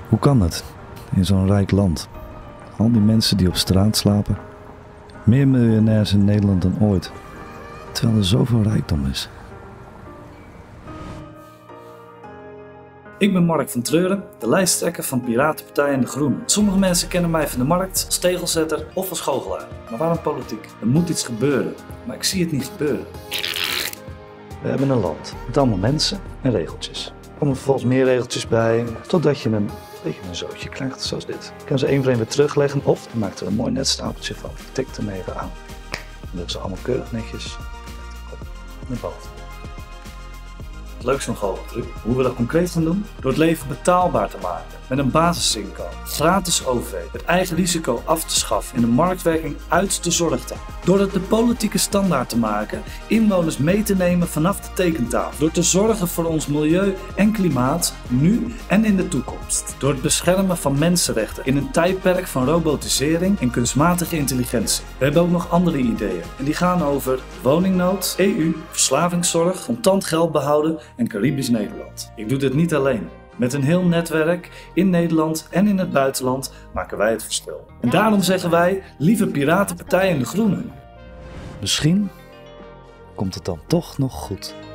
Hoe kan het in zo'n rijk land? Al die mensen die op straat slapen. Meer miljonairs in Nederland dan ooit. Terwijl er zoveel rijkdom is. Ik ben Mark van Treuren, de lijsttrekker van Piratenpartij en de Groenen. Sommige mensen kennen mij van de markt als tegelzetter of als goochelaar. Maar waarom politiek? Er moet iets gebeuren, maar ik zie het niet gebeuren. We hebben een land met allemaal mensen en regeltjes. Er komen vervolgens meer regeltjes bij, totdat je een zootje krijgt zoals dit. Je kan ze één voor één weer terugleggen of je maakt er een mooi netstapeltje van. Tik hem even aan. Dan doen ze allemaal keurig netjes naar boven. Het leukste nog wel, hoe we dat concreet gaan doen? Door het leven betaalbaar te maken, met een basisinkomen, gratis OV, het eigen risico af te schaffen en de marktwerking uit de zorg te halen. Door het de politieke standaard te maken, inwoners mee te nemen vanaf de tekentafel. Door te zorgen voor ons milieu en klimaat, nu en in de toekomst. Door het beschermen van mensenrechten in een tijdperk van robotisering en kunstmatige intelligentie. We hebben ook nog andere ideeën en die gaan over woningnood, EU, verslavingszorg, contant geld behouden en Caribisch Nederland. Ik doe dit niet alleen. Met een heel netwerk in Nederland en in het buitenland maken wij het verschil. En daarom zeggen wij, lieve Piratenpartij en de Groenen. Misschien komt het dan toch nog goed.